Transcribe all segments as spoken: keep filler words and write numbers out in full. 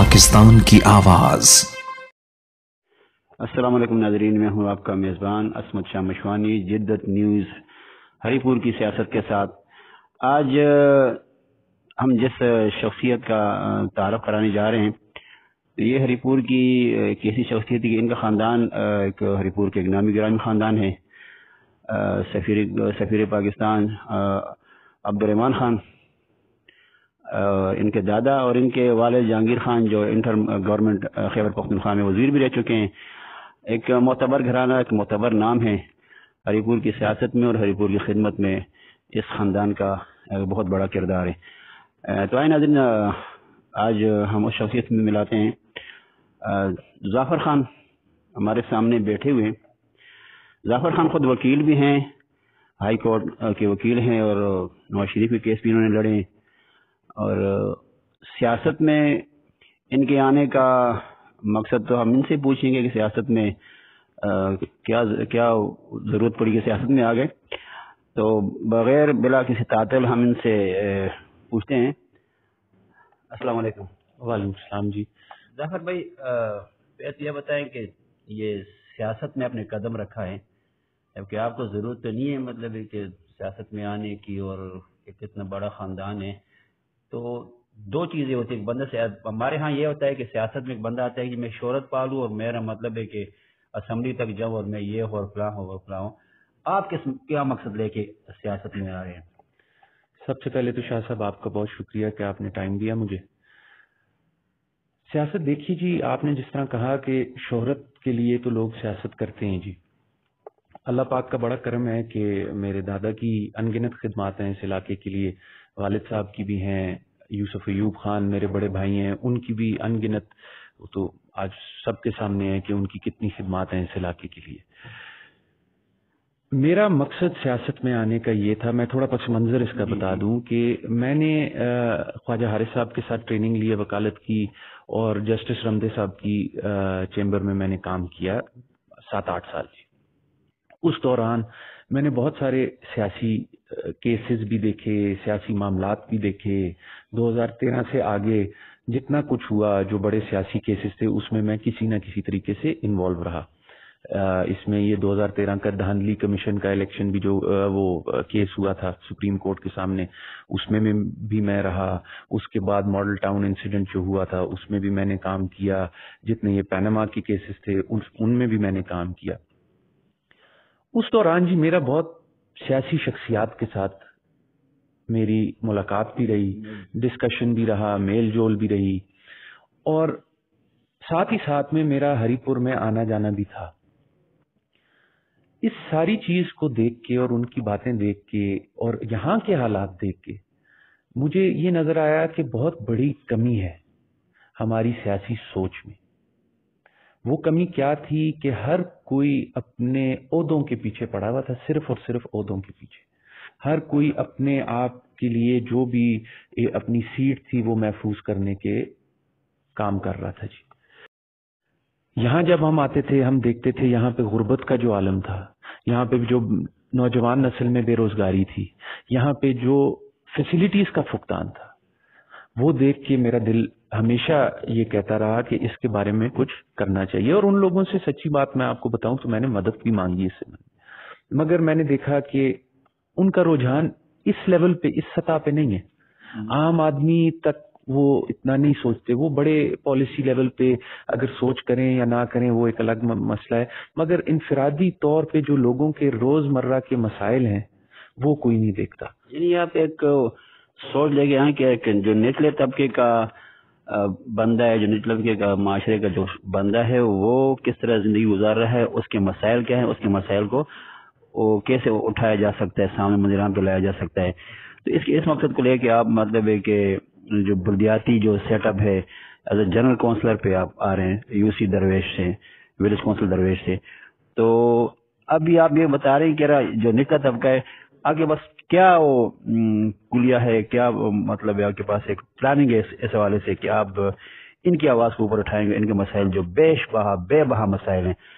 पाकिस्तान की आवाज। अस्सलाम वालेकुम नाज़रीन, मैं हूं आपका मेज़बान असमत शाह मशवानी, जिद्दत न्यूज़ हरीपुर की सियासत के साथ। आज हम जिस शख्सियत का तारफ़ कराने जा रहे हैं, ये हरीपुर की एक ऐसी शख्सियत है कि इनका ख़ानदान एक हरीपुर के एक नामी गिरामी ख़ानदान है। सफ़ीर सफ़ीर पाकिस्तान अब्दुर्रहमान ख़ान, इनके दादा और इनके वालिद जहांगीर खान जो इंटर गवर्नमेंट खैबर पख्तूनख्वा में वजीर भी रह चुके हैं। एक मोतबर घराना, एक मोतबर नाम है हरीपुर की सियासत में और हरीपुर की खिदमत में इस ख़ानदान का बहुत बड़ा किरदार है। तो आए नाज़रीन, आज हम उस शख्सियत में मिलाते हैं। जाफ़र खान हमारे सामने बैठे हुए हैं। जाफ़र खान खुद वकील भी हैं, हाई कोर्ट के वकील हैं और नवाज शरीफ के केस भी इन्होंने लड़े हैं। और सियासत में इनके आने का मकसद तो हम इनसे पूछेंगे कि सियासत में आ, क्या क्या ज़रूरत पड़ी कि सियासत में आ गए। तो बग़ैर बिला किसी तातल हम इनसे पूछते हैं। अस्सलाम वालेकुम। वालेकुम सलाम जी। जाफ़र भाई, वैसे ये बताएं कि ये सियासत में आपने कदम रखा है, जबकि आपको ज़रूरत तो नहीं है मतलब है कि सियासत में आने की, और एक इतना बड़ा ख़ानदान है। तो दो चीज़ें होती है, एक बंदा से हमारे यहाँ ये होता है कि सियासत में एक बंदा आता है कि मैं शोहरत पालूँ और मेरा मतलब है कि असम्बली तक जाऊँ और मैं ये हो और फलां हो और फलां हो। आप किस क्या मकसद लेके सियासत में आ रहे हैं? सबसे पहले तो शाह साहब आपका बहुत शुक्रिया कि आपने टाइम दिया मुझे। सियासत देखिए जी, आपने जिस तरह कहा कि शोहरत के लिए तो लोग सियासत करते हैं जी। अल्लाह पाक का बड़ा करम है कि मेरे दादा की अनगिनत खिदमात हैं इस इलाके के लिए, वालिद साहब की भी हैं, यूसुफ अयूब खान मेरे बड़े भाई हैं, उनकी भी अनगिनत, तो आज सबके सामने है कि उनकी कितनी खिदमात हैं इस इलाके के लिए। मेरा मकसद सियासत में आने का ये था, मैं थोड़ा पस मंजर इसका बता दूं कि मैंने ख्वाजा हारिस साहब के साथ ट्रेनिंग ली, वकालत की, और जस्टिस रमदे साहब की चेंबर में मैंने काम किया सात आठ साल जी। उस दौरान मैंने बहुत सारे सियासी केसेस भी देखे, सियासी मामलात भी देखे। दो हज़ार तेरह से आगे जितना कुछ हुआ, जो बड़े सियासी केसेस थे, उसमें मैं किसी न किसी तरीके से इन्वॉल्व रहा। इसमें ये दो हज़ार तेरह का धांधली कमीशन का इलेक्शन भी जो वो केस हुआ था सुप्रीम कोर्ट के सामने, उसमें में भी मैं रहा। उसके बाद मॉडल टाउन इंसिडेंट जो हुआ था उसमें भी मैंने काम किया। जितने ये पैनामा के केसेस थे उन उनमें भी मैंने काम किया। उस दौरान जी मेरा बहुत सियासी शख्सियात के साथ मेरी मुलाकात भी रही, डिस्कशन भी रहा, मेल जोल भी रही, और साथ ही साथ में मेरा हरीपुर में आना जाना भी था। इस सारी चीज को देख के और उनकी बातें देख के और यहाँ के हालात देख के मुझे ये नजर आया कि बहुत बड़ी कमी है हमारी सियासी सोच में। वो कमी क्या थी कि हर कोई अपने ओहदों के पीछे पड़ा हुआ था, सिर्फ और सिर्फ ओहदों के पीछे। हर कोई अपने आप के लिए जो भी अपनी सीट थी वो महफूज करने के काम कर रहा था जी। यहाँ जब हम आते थे हम देखते थे यहाँ पे गुर्बत का जो आलम था, यहाँ पे जो नौजवान नस्ल में बेरोजगारी थी, यहाँ पे जो फैसिलिटीज का फुकदान था, वो देख के मेरा दिल हमेशा ये कहता रहा कि इसके बारे में कुछ करना चाहिए। और उन लोगों से सच्ची बात मैं आपको बताऊं तो मैंने मदद भी मांगी इससे, मगर मैंने देखा कि उनका रुझान इस लेवल पे, इस सतह पे नहीं है। आम आदमी तक वो इतना नहीं सोचते। वो बड़े पॉलिसी लेवल पे अगर सोच करें या ना करें वो एक अलग मसला है, मगर इनफरादी तौर पे जो लोगों के रोजमर्रा के मसाइल हैं वो कोई नहीं देखता। यानी आप एक सोच लेके आए कि जो निचले तबके का बंदा है, जो निचले तबके का माशरे का जो बंदा है, वो किस तरह जिंदगी गुजार रहा है, उसके मसाइल क्या है, उसके मसाइल को वो कैसे उठाया जा सकता है, सामने मंजराम पे लाया जा सकता है। तो इसके इस मकसद को लेके आप मतलब है कि जो बल्दियाती जो सेटअप है, एज ए जनरल काउंसलर पे आप आ रहे हैं यूसी दरवेश से, विलेज काउंसिल दरवेश से। तो अभी आप ये बता रहे हैं कि जो निचला तबका है, आपके पास क्या वो कुलिया है, क्या मतलब है आपके पास एक प्लानिंग है इस हवाले से कि आप इनकी आवाज को ऊपर उठाएंगे, इनके मसाइल जो बेशबहा बेबहा मसाइल हैं?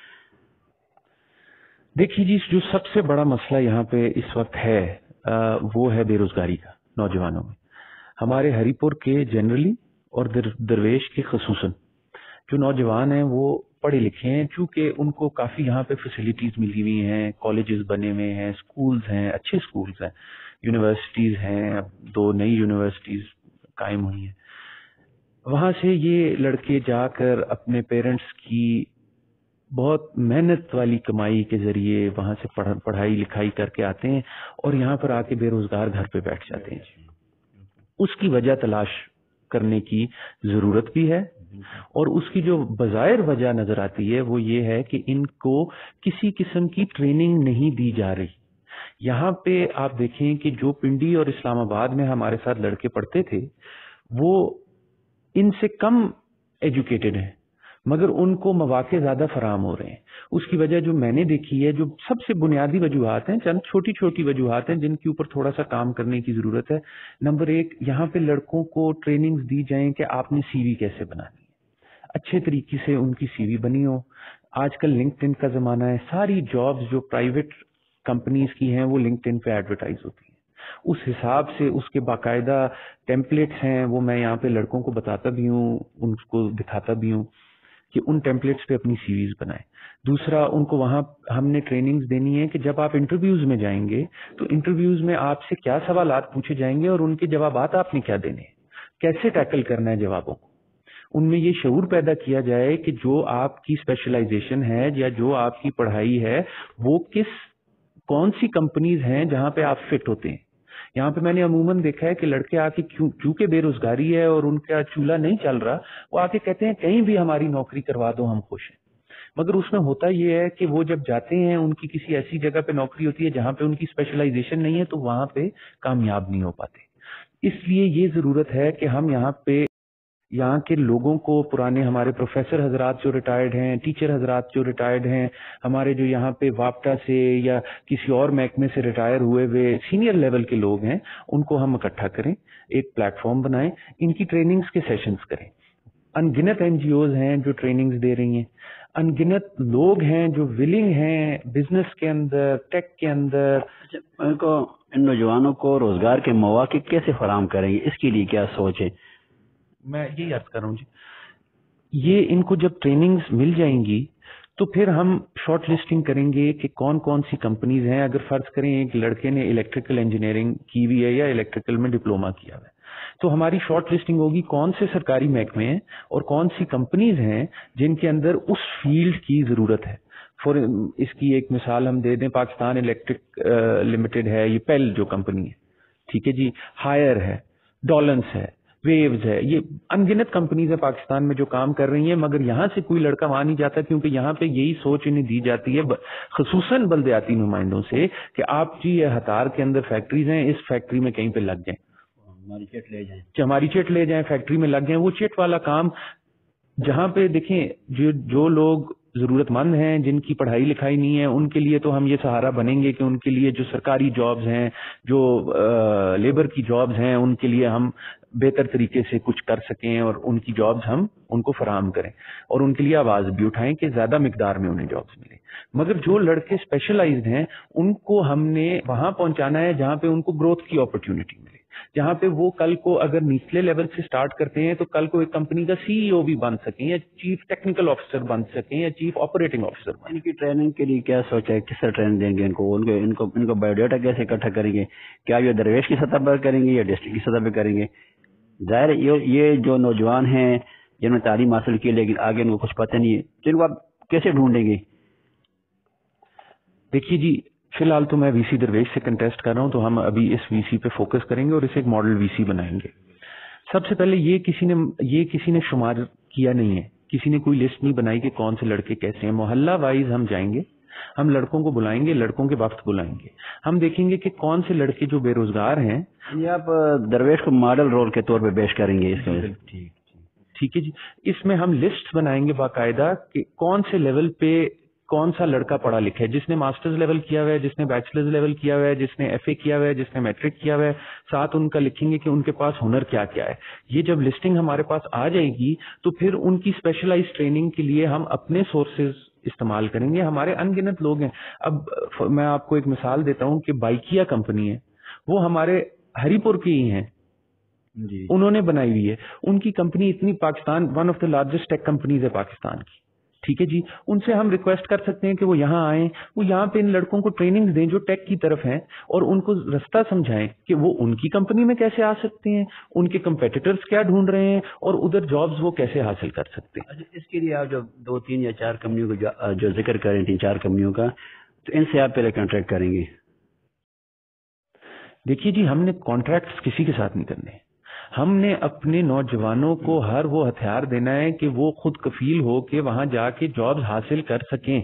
देखिए जी, जो सबसे बड़ा मसला यहाँ पे इस वक्त है आ, वो है बेरोजगारी का नौजवानों में, हमारे हरीपुर के जनरली اور در درویش کے خصوصاً جو نوجوان ہیں وہ پڑھے لکھے ہیں، چونکہ ان کو کافی یہاں پہ فیسلٹیز ملی ہوئی ہیں، کالجز بنے ہوئے ہیں، اسکولز ہیں، اچھے اسکولز ہیں، یونیورسٹیز ہیں، اب دو نئی یونیورسٹیز قائم ہوئی ہیں. وہاں سے یہ لڑکے جا کر اپنے پیرنٹس کی بہت محنت والی کمائی کے ذریعے وہاں سے پڑھائی لکھائی کر کے آتے ہیں اور یہاں پر آ کے بے روزگار گھر پہ بیٹھ جاتے ہیں. اس کی وجہ تلاش کرنے کی ضرورت بھی ہے، اور اس کی جو بظاہر وجہ نظر آتی ہے وہ یہ ہے کہ ان کو کسی قسم کی ٹریننگ نہیں دی جا رہی. یہاں پہ آپ دیکھیں کہ جو پنڈی اور اسلام آباد میں ہمارے ساتھ لڑکے پڑھتے تھے وہ ان سے کم ایجوکیٹڈ ہیں، مگر ان کو مواقع زیادہ فراہم ہو رہے ہیں. اس کی وجہ جو میں نے دیکھی ہے، جو سب سے بنیادی وجوہات ہیں، چند چھوٹی چھوٹی وجوہات ہیں جن کے اوپر تھوڑا سا کام کرنے کی ضرورت ہے. نمبر ایک، یہاں پہ لڑکوں کو ٹریننگز دی جائیں کہ آپ نے سی وی کیسے بنانی ہے، اچھے طریقے سے ان کی سی وی بنی ہو. آج کل لنکڈ ان کا زمانہ ہے، ساری جابز جو پرائیویٹ کمپنیز کی ہیں وہ لنکڈ ان پہ ایڈورٹائز ہوتی ہیں. اس حساب سے اس کے باقاعدہ ٹیمپلیٹس ہیں، وہ میں یہاں پہ لڑکوں کو بتاتا بھی ہوں، ان کو دکھاتا بھی ہوں کہ ان ٹیمپلیٹس پہ اپنی سی ویز بنائیں. دوسرا، ان کو وہاں ہم نے ٹریننگز دینی ہے کہ جب آپ انٹرویوز میں جائیں گے تو انٹرویوز میں آپ سے کیا سوالات پوچھے جائیں گے اور ان کے جوابات آپ نے کیا دینے ہیں، کیسے ٹیکل کرنا ہے جوابوں کو. ان میں یہ شعور پیدا کیا جائے کہ جو آپ کی اسپیشلائزیشن ہے یا جو آپ کی پڑھائی ہے وہ کس کون سی کمپنیز ہیں جہاں پہ آپ فٹ ہوتے ہیں. یہاں پہ میں نے عموماً دیکھا ہے کہ لڑکے آ کے چونکہ بے روزگاری ہے اور ان کا چولہا نہیں چل رہا، وہ آ کے کہتے ہیں کہیں بھی ہماری نوکری کروا دو، ہم خوش ہیں. مگر اس میں ہوتا یہ ہے کہ وہ جب جاتے ہیں ان کی کسی ایسی جگہ پہ نوکری ہوتی ہے جہاں پہ ان کی اسپیشلائزیشن نہیں ہے تو وہاں پہ کامیاب نہیں ہو پاتے. اس لیے یہ ضرورت ہے کہ ہم یہاں پہ یہاں کے لوگوں کو، پرانے ہمارے پروفیسر حضرات جو ریٹائرڈ ہیں، ٹیچر حضرات جو ریٹائرڈ ہیں، ہمارے جو یہاں پہ واپٹا سے یا کسی اور محکمے سے ریٹائر ہوئے ہوئے سینئر لیول کے لوگ ہیں، ان کو ہم اکٹھا کریں، ایک پلیٹ فارم بنائیں، ان کی ٹریننگز کے سیشنز کریں. ان گنت این جی اوز ہیں جو ٹریننگز دے رہی ہیں، ان گنت لوگ ہیں جو ولنگ ہیں بزنس کے اندر، ٹیک کے اندر. ان کو ان نوجوانوں کو روزگار کے مواقع کیسے فراہم کریں گے، اس کے لیے کیا سوچ ہے؟ میں یہی عرض کر رہا ہوں جی، یہ ان کو جب ٹریننگز مل جائیں گی تو پھر ہم شارٹ لسٹنگ کریں گے کہ کون کون سی کمپنیز ہیں. اگر فرض کریں ایک لڑکے نے الیکٹریکل انجینئرنگ کی ہوئی ہے یا الیکٹریکل میں ڈپلوما کیا ہوا ہے تو ہماری شارٹ لسٹنگ ہوگی کون سے سرکاری محکمے ہیں اور کون سی کمپنیز ہیں جن کے اندر اس فیلڈ کی ضرورت ہے. فور اس کی ایک مثال ہم دے دیں، پاکستان الیکٹرک لمیٹڈ ہے، یہ پیل جو کمپنی ہے، ٹھیک ہے جی، ہائر ہے، ڈولنس ہے، ویوز ہے، یہ ان گنت کمپنیز ہیں پاکستان میں جو کام کر رہی ہیں. مگر یہاں سے کوئی لڑکا وہاں نہیں جاتا کیونکہ یہاں پہ یہی سوچ انہیں دی جاتی ہے خصوصاً بلدیاتی نمائندوں سے کہ آپ جی یہ ہتار کے اندر فیکٹریز ہیں، اس فیکٹری میں کہیں پہ لگ جائیں، ہماری چٹ لے جائیں ہماری چٹ لے جائیں، فیکٹری میں لگ جائیں. وہ چٹ والا کام جہاں پہ دیکھیں جو جو لوگ ضرورت مند ہیں، جن کی پڑھائی لکھائی نہیں ہے، ان کے لیے تو ہم یہ سہارا بنیں گے کہ ان کے لیے جو سرکاری جابز ہیں، جو لیبر کی جابز ہیں، ان کے لیے ہم بہتر طریقے سے کچھ کر سکیں اور ان کی جابز ہم ان کو فراہم کریں اور ان کے لیے آواز بھی اٹھائیں کہ زیادہ مقدار میں انہیں جابز ملیں. مگر جو لڑکے اسپیشلائزڈ ہیں ان کو ہم نے وہاں پہنچانا ہے جہاں پہ ان کو گروتھ کی اپرچونٹی ملے، جہاں پہ وہ کل کو اگر نچلے لیول سے سٹارٹ کرتے ہیں تو کل کو ایک کمپنی کا سی ای او بھی بن سکیں یا چیف ٹیکنیکل آفیسر بن سکیں یا چیف آپریٹنگ آفیسر بن. ان کی ٹریننگ کے لیے کیا سوچا ہے، کس طرح ٹریننگ دیں گے ان کو، ان کو ان کو ان کو بایو ڈیٹا کیسے اکٹھا کریں گے، کیا یہ درویش کی سطح پر کریں گے یا ڈسٹرکٹ کی سطح پہ کریں گے؟ ظاہر یہ جو نوجوان ہیں جنہوں نے تعلیم حاصل کی لیکن آگے ان کو کچھ پتہ نہیں ہے، جن کو آپ کیسے ڈھونڈیں گے؟ دیکھیے جی، فی الحال تو میں وی سی درویش سے کنٹیسٹ کر رہا ہوں تو ہم ابھی اس وی سی پہ فوکس کریں گے اور اسے ایک ماڈل وی سی بنائیں گے. سب سے پہلے یہ کسی نے یہ کسی نے شمار کیا نہیں ہے، کسی نے کوئی لسٹ نہیں بنائی کہ کون سے لڑکے کیسے ہیں. محلہ وائز ہم جائیں گے، ہم لڑکوں کو بلائیں گے، لڑکوں کے وفد بلائیں گے، ہم دیکھیں گے کہ کون سے لڑکے جو بے روزگار ہیں. یہ آپ درویش کو ماڈل رول کے طور پہ پیش کریں گے اس کے؟ ٹھیک ہے جی، اس میں ہم لسٹ بنائیں گے باقاعدہ کہ کون سے لیول پہ کون سا لڑکا پڑھا لکھا ہے، جس نے ماسٹرز لیول کیا ہوا ہے، جس نے بیچلرز لیول کیا ہوا ہے، جس نے ایف اے کیا ہوا ہے، جس نے میٹرک کیا ہوا ہے. ساتھ ان کا لکھیں گے کہ ان کے پاس ہنر کیا کیا ہے. یہ جب لسٹنگ ہمارے پاس آ جائے گی تو پھر ان کی اسپیشلائز ٹریننگ کے لیے ہم اپنے سورسز استعمال کریں گے. ہمارے ان گنت لوگ ہیں. اب میں آپ کو ایک مثال دیتا ہوں کہ بائکیا کمپنی ہے، وہ ہمارے ہری پور کی ہی ہیں، جی انہوں نے بنائی ہوئی ہے. ان کی کمپنی اتنی Pakistan one of the largest tech companies ہے پاکستان کی. ٹھیک ہے جی, ان سے ہم ریکویسٹ کر سکتے ہیں کہ وہ یہاں آئیں, وہ یہاں پہ ان لڑکوں کو ٹریننگ دیں جو ٹیک کی طرف ہیں, اور ان کو رستہ سمجھائیں کہ وہ ان کی کمپنی میں کیسے آ سکتے ہیں, ان کے کمپیٹیٹرز کیا ڈھونڈ رہے ہیں, اور ادھر جابز وہ کیسے حاصل کر سکتے ہیں. اس کے لیے آپ جو دو تین یا چار کمپنیوں کو جو ذکر کریں, تین چار کمپنیوں کا, تو ان سے آپ پہلے کانٹریکٹ کریں گے؟ دیکھیے جی, ہم نے کانٹریکٹس کسی کے ساتھ نہیں کرنے. ہم نے اپنے نوجوانوں کو ہر وہ ہتھیار دینا ہے کہ وہ خود کفیل ہو کے وہاں جا کے جابز حاصل کر سکیں.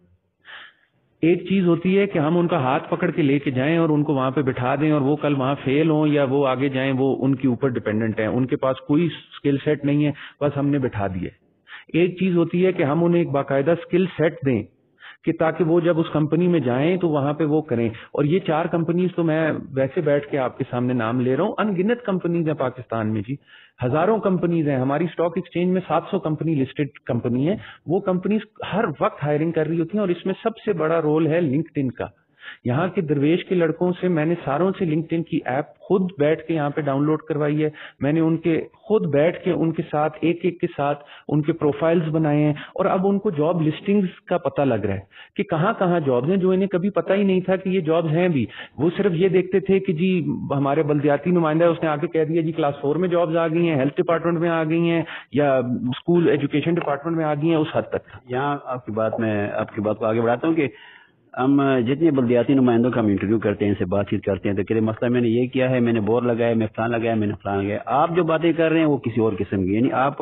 ایک چیز ہوتی ہے کہ ہم ان کا ہاتھ پکڑ کے لے کے جائیں اور ان کو وہاں پہ بٹھا دیں, اور وہ کل وہاں فیل ہوں یا وہ آگے جائیں, وہ ان کے اوپر ڈیپینڈنٹ ہیں, ان کے پاس کوئی اسکل سیٹ نہیں ہے, بس ہم نے بٹھا دیا. ایک چیز ہوتی ہے کہ ہم انہیں ایک باقاعدہ اسکل سیٹ دیں کہ تاکہ وہ جب اس کمپنی میں جائیں تو وہاں پہ وہ کریں. اور یہ چار کمپنیز تو میں ویسے بیٹھ کے آپ کے سامنے نام لے رہا ہوں, ان گنت کمپنیز ہیں پاکستان میں جی, ہزاروں کمپنیز ہیں. ہماری اسٹاک ایکسچینج میں سات سو کمپنی لسٹڈ کمپنی ہے. وہ کمپنیز ہر وقت ہائرنگ کر رہی ہوتی ہیں, اور اس میں سب سے بڑا رول ہے لنکڈ ان کا. یہاں کے درویش کے لڑکوں سے میں نے ساروں سے لنکڈ ان کی ایپ خود بیٹھ کے یہاں پہ ڈاؤن لوڈ کروائی ہے. میں نے ان کے خود بیٹھ کے ان کے ساتھ ایک ایک کے ساتھ ان کے پروفائلز بنائے ہیں, اور اب ان کو جاب لسٹنگز کا پتہ لگ رہا ہے کہ کہاں کہاں جابز ہیں, جو انہیں کبھی پتہ ہی نہیں تھا کہ یہ جابز ہیں بھی. وہ صرف یہ دیکھتے تھے کہ جی ہمارے بلدیاتی نمائندہ ہے, اس نے آ کے کہہ دیا جی کلاس فور میں جابز آ گئی ہیں, ہیلتھ ڈپارٹمنٹ میں آ گئی ہیں, یا اسکول ایجوکیشن ڈپارٹمنٹ میں آ گئی ہیں. اس حد تک یہاں آپ کی بات میں آپ کی بات کو آگے بڑھاتا ہوں کہ ہم جتنے بلدیاتی نمائندوں کا ہم انٹرویو کرتے ہیں, ان سے بات چیت کرتے ہیں, تو کہ مسئلہ میں نے یہ کیا ہے, میں نے بور لگایا, میں فلان لگایا, میں نے فلان لگایا. آپ جو باتیں کر رہے ہیں وہ کسی اور قسم کی, یعنی آپ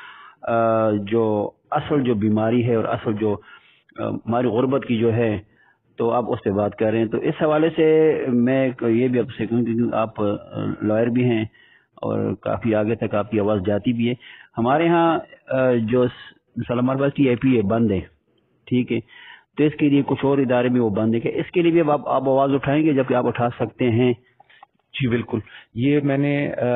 جو اصل جو بیماری ہے اور اصل جو ہماری غربت کی جو ہے, تو آپ اس پہ بات کر رہے ہیں. تو اس حوالے سے میں یہ بھی آپ سے کہوں کہ آپ لائر بھی ہیں اور کافی آگے تک آپ کی آواز جاتی بھی ہے. ہمارے ہاں جو مثلا ہمارے پاس ٹی آئی پی ہے بند ہے, ٹھیک ہے, تو اس کے لیے کچھ اور ادارے بھی وہ بند ہے, کہ اس کے لیے بھی اب آپ آپ آواز اٹھائیں گے جبکہ آپ اٹھا سکتے ہیں؟ جی بالکل, یہ میں نے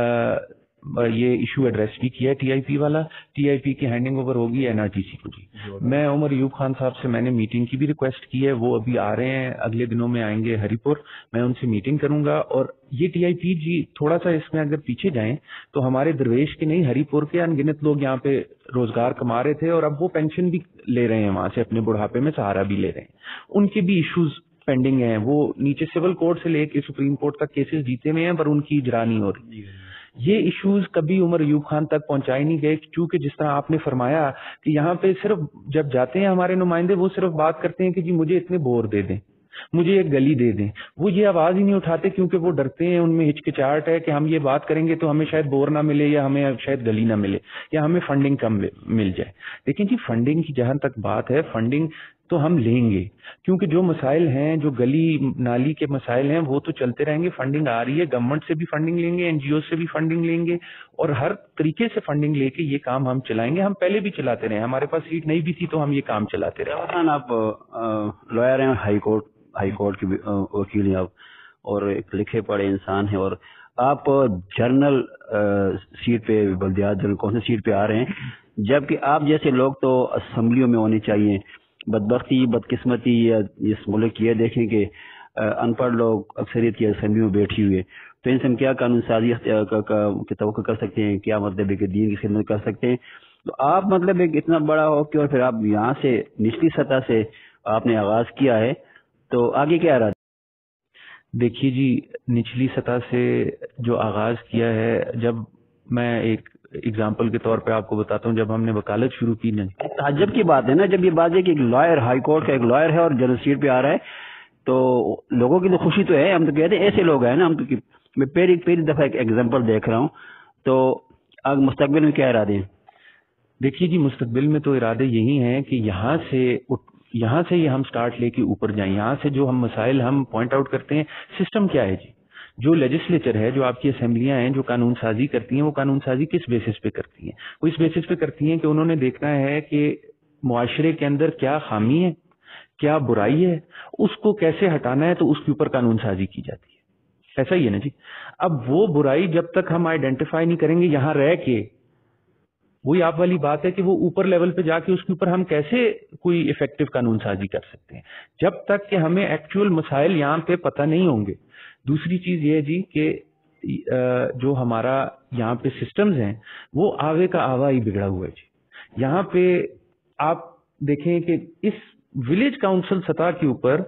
یہ ایشو ایڈریس بھی کیا ہے ٹی آئی پی والا. ٹی آئی پی کی ہینڈنگ اوور ہوگی این آر ٹی سی کو. جی میں عمر ایوب خان صاحب سے میں نے میٹنگ کی بھی ریکویسٹ کی ہے, وہ ابھی آ رہے ہیں, اگلے دنوں میں آئیں گے ہری پور, میں ان سے میٹنگ کروں گا. اور یہ ٹی آئی پی جی تھوڑا سا اس میں اگر پیچھے جائیں تو ہمارے درویش کے نہیں, ہری پور کے ان گنت لوگ یہاں پہ روزگار کما رہے تھے, اور اب وہ پینشن بھی لے رہے ہیں وہاں سے, اپنے بڑھاپے میں سہارا بھی لے رہے ہیں. ان کے بھی ایشوز پینڈنگ ہیں, وہ نیچے سول کورٹ سے لے کے سپریم کورٹ تک کیسز جیتے ہوئے ہیں, پر ان کی اجرا نہیں ہو رہی. یہ ایشوز کبھی عمر ایوب خان تک پہنچائے نہیں گئے, چونکہ جس طرح آپ نے فرمایا کہ یہاں پہ صرف جب جاتے ہیں ہمارے نمائندے, وہ صرف بات کرتے ہیں کہ جی مجھے اتنے بور دے دیں, مجھے ایک گلی دے دیں. وہ یہ آواز ہی نہیں اٹھاتے کیونکہ وہ ڈرتے ہیں, ان میں ہچکچاہٹ ہے کہ ہم یہ بات کریں گے تو ہمیں شاید بور نہ ملے, یا ہمیں شاید گلی نہ ملے, یا ہمیں فنڈنگ کم مل جائے. لیکن جی فنڈنگ کی جہاں تک بات ہے, فنڈنگ تو ہم لیں گے, کیونکہ جو مسائل ہیں, جو گلی نالی کے مسائل ہیں, وہ تو چلتے رہیں گے. فنڈنگ آ رہی ہے, گورنمنٹ سے بھی فنڈنگ لیں گے, این جی او سے بھی فنڈنگ لیں گے, اور ہر طریقے سے فنڈنگ لے کے یہ کام ہم چلائیں گے. ہم پہلے بھی چلاتے رہے, ہمارے پاس سیٹ نہیں بھی تھی تو ہم یہ کام چلاتے رہے. آپ لائر ہیں, ہائی کورٹ ہائی کورٹ کے وکیل ہیں آپ, اور ایک لکھے پڑھے انسان ہیں, اور آپ جرنل سیٹ پہ, بلدیات جرنل کون سی سیٹ پہ آ رہے ہیں, جبکہ آپ جیسے لوگ تو اسمبلیوں میں ہونے چاہیے. بدبختی بدقسمتی یا اس ملک کی یہ دیکھیں کہ ان پڑھ لوگ اکثریت کی اسمبلی میں بیٹھی ہوئے, تو ان سے ہم کیا قانون سازی کی توقع کر سکتے ہیں, کیا مطلب ہے کہ دین کی خدمت کر سکتے ہیں. تو آپ مطلب ایک اتنا بڑا ہو کہ اور پھر آپ یہاں سے نچلی سطح سے آپ نے آغاز کیا ہے, تو آگے کیا رہا؟ دیکھیے جی, نچلی سطح سے جو آغاز کیا ہے, جب میں ایک اگزامپل کے طور پہ آپ کو بتاتا ہوں, جب ہم نے وکالت شروع کی نا, تعجب کی بات ہے نا, جب یہ بات ہے کہ ایک لائر ہائی کورٹ کا ایک لائر ہے اور جنرل سیٹ پہ آ رہا ہے, تو لوگوں کی تو خوشی تو ہے, ہم تو کہتے ہیں ایسے لوگ ہیں نا, ہم تو میں پہلی پہلی دفعہ ایک ایگزامپل دیکھ رہا ہوں. تو آگ مستقبل میں کیا ارادے ہیں؟ دیکھیے جی, مستقبل میں تو ارادے یہی ہیں کہ یہاں سے یہاں سے یہ ہم سٹارٹ لے کے اوپر جائیں. یہاں سے جو ہم مسائل ہم پوائنٹ آؤٹ کرتے ہیں, سسٹم کیا ہے جی, جو لیجسلیچر ہے, جو آپ کی اسمبلیاں ہیں, جو قانون سازی کرتی ہیں, وہ قانون سازی کس بیسس پہ کرتی ہیں؟ وہ اس بیسس پہ کرتی ہیں کہ انہوں نے دیکھنا ہے کہ معاشرے کے اندر کیا خامی ہے, کیا برائی ہے, اس کو کیسے ہٹانا ہے, تو اس کے اوپر قانون سازی کی جاتی ہے. ایسا ہی ہے نا جی. اب وہ برائی جب تک ہم آئیڈینٹیفائی نہیں کریں گے یہاں رہ کے, وہی آپ والی بات ہے کہ وہ اوپر لیول پہ جا کے اس کے اوپر ہم کیسے کوئی افیکٹو قانون سازی کر سکتے ہیں, جب تک کہ ہمیں ایکچوئل مسائل یہاں پہ پتہ نہیں ہوں گے. دوسری چیز یہ ہے جی کہ جو ہمارا یہاں پہ سسٹمز ہیں وہ آوے کا آوا ہی بگڑا ہوا ہے جی. یہاں پہ آپ دیکھیں کہ اس ولیج کاؤنسل سطح کے اوپر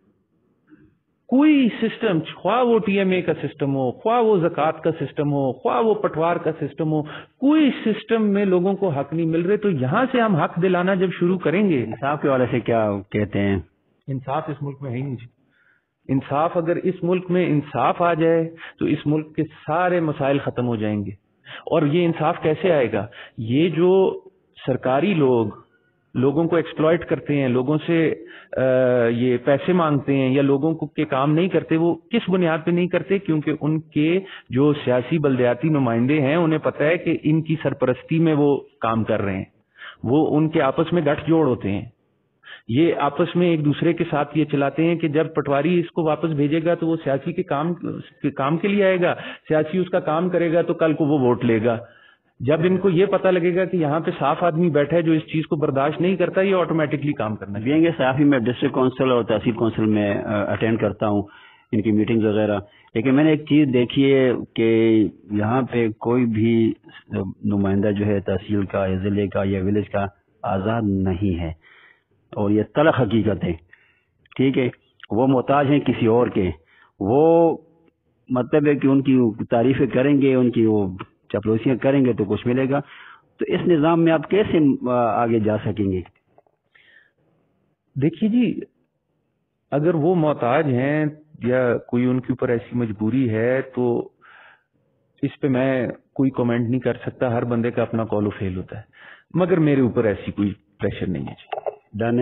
کوئی سسٹم، خواہ وہ ٹی ایم اے کا سسٹم ہو، خواہ وہ زکوٰۃ کا سسٹم ہو، خواہ وہ پٹوار کا سسٹم ہو، کوئی سسٹم میں لوگوں کو حق نہیں مل رہے. تو یہاں سے ہم حق دلانا جب شروع کریں گے. انصاف کے والے سے کیا کہتے ہیں؟ انصاف اس ملک میں ہے ہی نہیں جی. انصاف اگر اس ملک میں انصاف آ جائے تو اس ملک کے سارے مسائل ختم ہو جائیں گے. اور یہ انصاف کیسے آئے گا؟ یہ جو سرکاری لوگ لوگوں کو ایکسپلائٹ کرتے ہیں، لوگوں سے یہ پیسے مانگتے ہیں یا لوگوں کو کے کام نہیں کرتے، وہ کس بنیاد پہ نہیں کرتے؟ کیونکہ ان کے جو سیاسی بلدیاتی نمائندے ہیں انہیں پتہ ہے کہ ان کی سرپرستی میں وہ کام کر رہے ہیں. وہ ان کے آپس میں گٹھ جوڑ ہوتے ہیں، یہ آپس میں ایک دوسرے کے ساتھ یہ چلاتے ہیں کہ جب پٹواری اس کو واپس بھیجے گا تو وہ سیاسی کے کام کے کام کے لیے آئے گا، سیاسی اس کا کام کرے گا تو کل کو وہ ووٹ لے گا. جب ان کو یہ پتہ لگے گا کہ یہاں پہ صاف آدمی بیٹھا ہے جو اس چیز کو برداشت نہیں کرتا، یہ آٹومیٹکلی کام کرنا بھی گے. صافی میں ڈسٹرکٹ کونسل اور تحصیل کونسل میں اٹینڈ کرتا ہوں ان کی میٹنگز وغیرہ، لیکن میں نے ایک چیز دیکھی ہے کہ یہاں پہ کوئی بھی نمائندہ جو ہے تحصیل کا یا ضلع کا یا ولیج کا آزاد نہیں ہے. اور یہ تلخ حقیقت ہے. ٹھیک ہے، وہ محتاج ہیں کسی اور کے. وہ مطلب ہے کہ ان کی تعریفیں کریں گے، ان کی وہ چپلوسیاں کریں گے تو کچھ ملے گا. تو اس نظام میں آپ کیسے آگے جا سکیں گے؟ دیکھیے جی، اگر وہ محتاج ہیں یا کوئی ان کے اوپر ایسی مجبوری ہے تو اس پہ میں کوئی کمنٹ نہیں کر سکتا. ہر بندے کا اپنا کال و فیل ہوتا ہے، مگر میرے اوپر ایسی کوئی پریشر نہیں ہے جی. ڈن ہے؟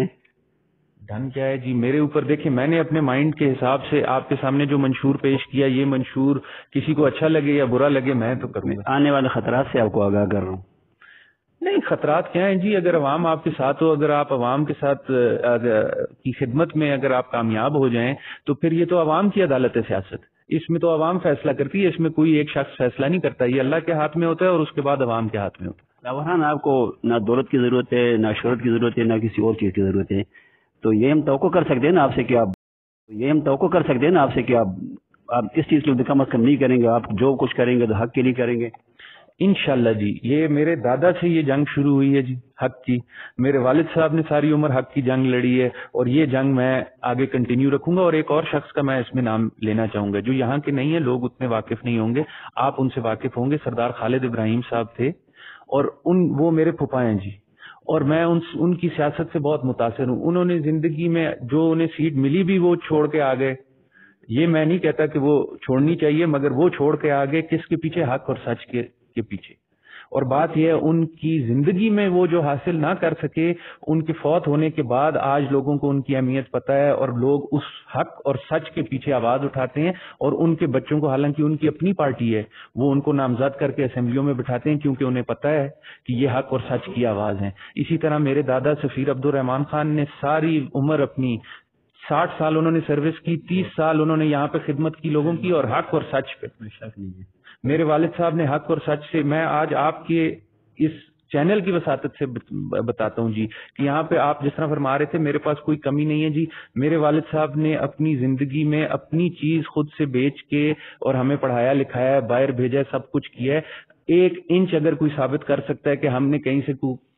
ڈن کیا ہے جی میرے اوپر؟ دیکھیں، میں نے اپنے مائنڈ کے حساب سے آپ کے سامنے جو منشور پیش کیا، یہ منشور کسی کو اچھا لگے یا برا لگے میں تو کروں گا. آنے والے خطرات سے آپ کو آگاہ کر رہا ہوں. نہیں، خطرات کیا ہیں جی؟ اگر عوام آپ کے ساتھ ہو، اگر آپ عوام کے ساتھ کی خدمت میں اگر آپ کامیاب ہو جائیں تو پھر یہ تو عوام کی عدالت ہے سیاست. اس میں تو عوام فیصلہ کرتی ہے، اس میں کوئی ایک شخص فیصلہ نہیں کرتا. یہ اللہ کے ہاتھ میں ہوتا ہے اور اس کے بعد عوام کے ہاتھ میں ہوتا ہے. لاہوران آپ کو نہ دولت کی ضرورت ہے، نہ شہرت کی ضرورت ہے، نہ کسی اور چیز کی ضرورت ہے. تو یہ ہم توقع کر سکتے ہیں نا آپ سے کہ آپ یہ ہم توقع کر سکتے ہیں نا آپ سے کہ آپ آپ اس چیز کو کم از کم نہیں کریں گے. آپ جو کچھ کریں گے تو حق کے لیے کریں گے انشاءاللہ جی. یہ میرے دادا سے یہ جنگ شروع ہوئی ہے جی، حق کی. میرے والد صاحب نے ساری عمر حق کی جنگ لڑی ہے اور یہ جنگ میں آگے کنٹینیو رکھوں گا. اور ایک اور شخص کا میں اس میں نام لینا چاہوں گا جو یہاں کے نہیں ہیں، لوگ اتنے واقف نہیں ہوں گے، آپ ان سے واقف ہوں گے. سردار خالد ابراہیم صاحب تھے اور ان وہ میرے پھپھا ہیں جی، اور میں ان ان کی سیاست سے بہت متاثر ہوں. انہوں نے زندگی میں جو انہیں سیٹ ملی بھی وہ چھوڑ کے آ گئے. یہ میں نہیں کہتا کہ وہ چھوڑنی چاہیے، مگر وہ چھوڑ کے آ گئے کس کے پیچھے؟ حق اور سچ کے کے پیچھے. اور بات یہ ہے ان کی زندگی میں وہ جو حاصل نہ کر سکے، ان کے فوت ہونے کے بعد آج لوگوں کو ان کی اہمیت پتہ ہے اور لوگ اس حق اور سچ کے پیچھے آواز اٹھاتے ہیں. اور ان کے بچوں کو، حالانکہ ان کی اپنی پارٹی ہے، وہ ان کو نامزد کر کے اسمبلیوں میں بٹھاتے ہیں کیونکہ انہیں پتہ ہے کہ یہ حق اور سچ کی آواز ہیں. اسی طرح میرے دادا سفیر عبد الرحمان خان نے ساری عمر اپنی ساٹھ سال انہوں نے سروس کی، تیس سال انہوں نے یہاں پہ خدمت کی لوگوں کی، اور حق اور سچ پہ شک نہیں ہے. میرے والد صاحب نے حق اور سچ سے، میں آج آپ کے اس چینل کی وساطت سے بتاتا ہوں جی کہ یہاں پہ آپ جس طرح فرما رہے تھے میرے پاس کوئی کمی نہیں ہے جی. میرے والد صاحب نے اپنی زندگی میں اپنی چیز خود سے بیچ کے اور ہمیں پڑھایا لکھایا، باہر بھیجا، سب کچھ کیا ہے. ایک انچ اگر کوئی ثابت کر سکتا ہے کہ ہم نے کہیں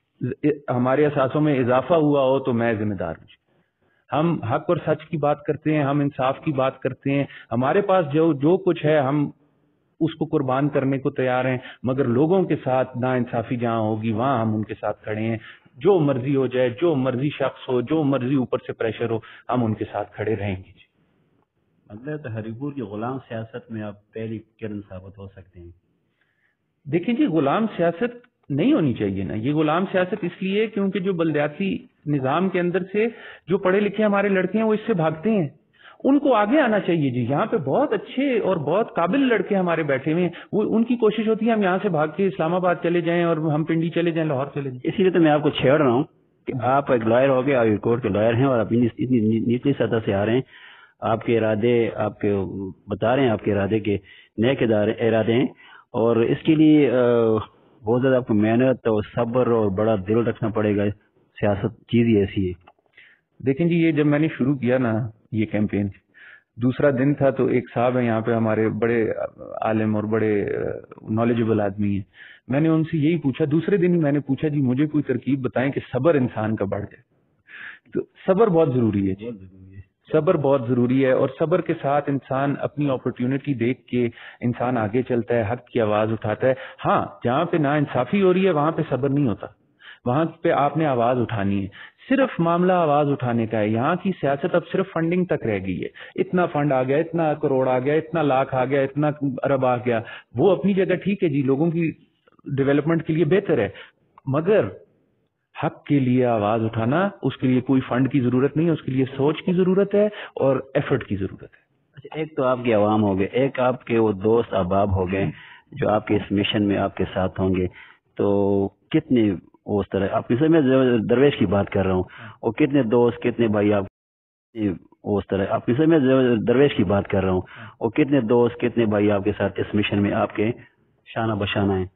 سے ہمارے اثاثوں میں اضافہ ہوا ہو تو میں ذمہ دار ہوں. ہم حق اور سچ کی بات کرتے ہیں، ہم انصاف کی بات کرتے ہیں. ہمارے پاس جو جو کچھ ہے ہم اس کو قربان کرنے کو تیار ہیں، مگر لوگوں کے ساتھ نا انصافی جہاں ہوگی وہاں ہم ان کے ساتھ کھڑے ہیں. جو مرضی ہو جائے، جو مرضی شخص ہو، جو مرضی اوپر سے پریشر ہو، ہم ان کے ساتھ کھڑے رہیں گے. مطلب تو ہری پور کی غلام سیاست میں آپ پہلی کرن ثابت ہو سکتے ہیں. دیکھیں جی، غلام سیاست نہیں ہونی چاہیے نا. یہ غلام سیاست اس لیے کیونکہ جو بلدیاتی نظام کے اندر سے جو پڑھے لکھے ہمارے لڑکے ہیں وہ اس سے بھاگتے ہیں، ان کو آگے آنا چاہیے جی. یہاں پہ بہت اچھے اور بہت قابل لڑکے ہمارے بیٹھے ہوئے ہیں، وہ ان کی کوشش ہوتی ہے ہم یہاں سے بھاگ کے اسلام آباد چلے جائیں اور ہم پنڈی چلے جائیں، لاہور چلے جائیں. اسی لیے تو میں آپ کو چھیڑ رہا ہوں کہ آپ ایک لائر ہو گئے، ہائی کورٹ کے لائر ہیں اور آپ اتنی نیچلی سطح سے آ رہے ہیں. آپ کے ارادے آپ کے بتا رہے ہیں، آپ کے ارادے کے نیک ارادے ہیں، اور اس کے لیے بہت زیادہ آپ کو محنت اور صبر اور بڑا دل رکھنا پڑے گا. سیاست چیز ہی ایسی ہے. دیکھیں جی، یہ جب میں نے شروع کیا نا یہ کیمپین، دوسرا دن تھا تو ایک صاحب ہیں یہاں پہ ہمارے بڑے عالم اور بڑے نالجبل آدمی ہیں, میں نے ان سے یہی پوچھا, دوسرے دن ہی میں نے پوچھا جی مجھے کوئی ترکیب بتائیں کہ صبر انسان کا بڑھ جائے. تو صبر بہت ضروری ہے جی, صبر بہت ضروری ہے, اور صبر کے ساتھ انسان اپنی اپرچونٹی دیکھ کے انسان آگے چلتا ہے, حق کی آواز اٹھاتا ہے. ہاں جہاں پہ نا انصافی ہو رہی ہے وہاں پہ صبر نہیں ہوتا, وہاں پہ آپ نے آواز اٹھانی ہے. صرف معاملہ آواز اٹھانے کا ہے. یہاں کی سیاست اب صرف فنڈنگ تک رہ گئی ہے. اتنا فنڈ آ گیا, اتنا کروڑ آ گیا, اتنا لاکھ آ گیا, اتنا ارب آ گیا, وہ اپنی جگہ ٹھیک ہے جی, لوگوں کی ڈیولپمنٹ کے لیے بہتر ہے, مگر حق کے لیے آواز اٹھانا, اس کے لیے کوئی فنڈ کی ضرورت نہیں ہے, اس کے لیے سوچ کی ضرورت ہے اور ایفرٹ کی ضرورت ہے. اچھا, ایک تو آپ کی عوام ہو گئے, ایک آپ کے وہ دوست احباب ہو گئے جو آپ کے اس مشن میں آپ کے ساتھ ہوں گے. تو کتنے اس طرح آپ سے میں درویش کی بات کر رہا ہوں, اور کتنے دوست کتنے بھائی آپ اس طرح آپ سے میں درویش کی بات کر رہا ہوں, اور کتنے دوست کتنے بھائی آپ کے ساتھ اس مشن میں آپ کے شانہ بشانہ ہیں؟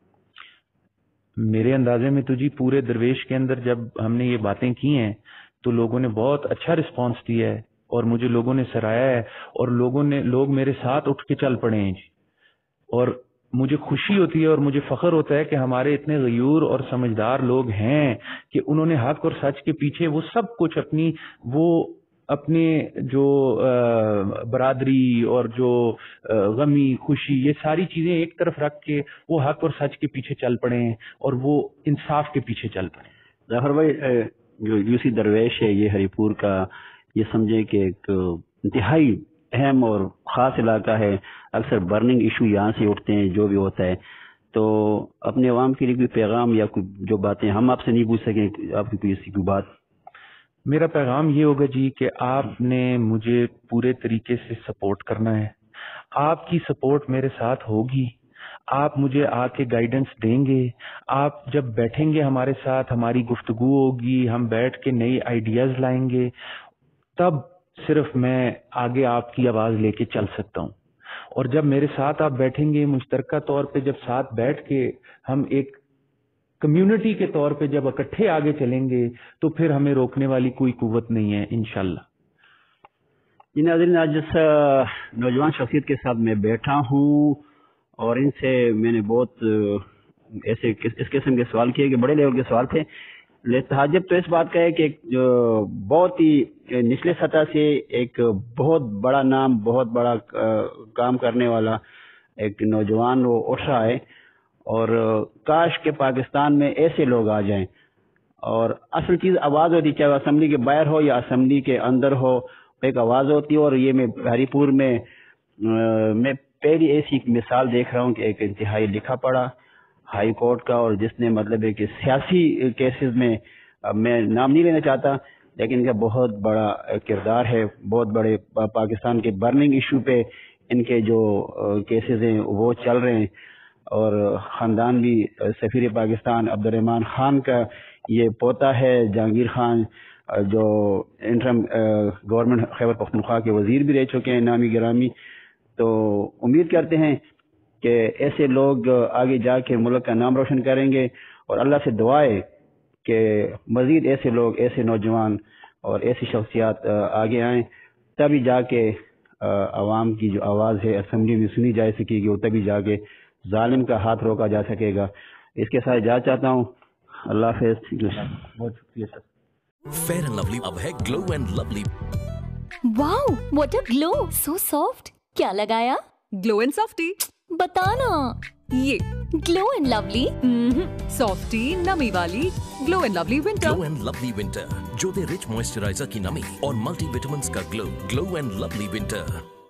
میرے اندازے میں تو جی پورے درویش کے اندر جب ہم نے یہ باتیں کی ہیں تو لوگوں نے بہت اچھا رسپانس دیا ہے, اور مجھے لوگوں نے سراہا ہے, اور لوگوں نے لوگ میرے ساتھ اٹھ کے چل پڑے ہیں جی. اور مجھے خوشی ہوتی ہے اور مجھے فخر ہوتا ہے کہ ہمارے اتنے غیور اور سمجھدار لوگ ہیں کہ انہوں نے حق اور سچ کے پیچھے وہ سب کچھ اپنی وہ اپنے جو برادری اور جو غمی خوشی یہ ساری چیزیں ایک طرف رکھ کے وہ حق اور سچ کے پیچھے چل پڑے ہیں, اور وہ انصاف کے پیچھے چل پڑے ہیں. ظفر بھائی, جو یوسی درویش ہے یہ ہری پور کا, یہ سمجھے کہ ایک انتہائی اہم اور خاص علاقہ ہے, اکثر برننگ ایشو یہاں سے اٹھتے ہیں جو بھی ہوتا ہے. تو اپنے عوام کے لیے کوئی پیغام یا کوئی جو باتیں ہم آپ سے نہیں پوچھ سکیں, آپ کی کوئی ایسی کوئی بات؟ میرا پیغام یہ ہوگا جی کہ آپ نے مجھے پورے طریقے سے سپورٹ کرنا ہے. آپ کی سپورٹ میرے ساتھ ہوگی, آپ مجھے آ کے گائیڈنس دیں گے, آپ جب بیٹھیں گے ہمارے ساتھ, ہماری گفتگو ہوگی, ہم بیٹھ کے نئی آئیڈیاز لائیں گے, تب صرف میں آگے آپ کی آواز لے کے چل سکتا ہوں. اور جب میرے ساتھ آپ بیٹھیں گے مشترکہ طور پہ, جب ساتھ بیٹھ کے ہم ایک کمیونٹی کے طور پہ جب اکٹھے آگے چلیں گے تو پھر ہمیں روکنے والی کوئی قوت نہیں ہے انشاءاللہ. جی ناظرین, آج جس نوجوان شخصیت کے ساتھ میں بیٹھا ہوں اور ان سے میں نے بہت ایسے اس قسم کے سوال کیے کہ بڑے لیول کے سوال تھے. تعجب تو اس بات کا ہے کہ بہت ہی نچلے سطح سے ایک بہت بڑا نام, بہت بڑا کام کرنے والا ایک نوجوان وہ اٹھ رہا ہے, اور کاش کہ پاکستان میں ایسے لوگ آ جائیں. اور اصل چیز آواز ہوتی, چاہے اسمبلی کے باہر ہو یا اسمبلی کے اندر ہو, ایک آواز ہوتی ہے. اور یہ میں ہری پور میں میں پہلی ایسی مثال دیکھ رہا ہوں کہ ایک انتہائی لکھا پڑھا ہائی کورٹ کا, اور جس نے مطلب ہے کہ سیاسی کیسز میں, اب میں نام نہیں لینا چاہتا لیکن ان کا بہت بڑا کردار ہے. بہت بڑے پاکستان کے برننگ ایشو پہ ان کے جو کیسز ہیں وہ چل رہے ہیں. اور خاندان بھی سفیر پاکستان عبد الرحمان خان کا یہ پوتا ہے, جہانگیر خان جو انٹرم گورنمنٹ خیبر پختونخوا کے وزیر بھی رہ چکے ہیں نامی گرامی. تو امید کرتے ہیں کہ ایسے لوگ آگے جا کے ملک کا نام روشن کریں گے, اور اللہ سے دعا ہے کہ مزید ایسے لوگ, ایسے نوجوان اور ایسی شخصیات آگے آئیں, تبھی جا کے عوام کی جو آواز ہے اسمبلی میں سنی جا سکے گی, اور تبھی جا کے ظالم کا ہاتھ روکا جا سکے گا. اس کے ساتھ جا چاہتا ہوں, اللہ حافظ. بہت شکریہ سر. فیئر اینڈ لولی اب ہے glow and lovely. Wow, what a glow, so soft. کیا لگایا؟ Glow and softy. بتانا. یہ گلو اینڈ لولی سافٹی نمی والی glow and lovely winter. Glow and lovely winter جو دے رچ موئسچرائزر کی نمی اور ملٹی وٹامنس کا glow. Glow and lovely winter.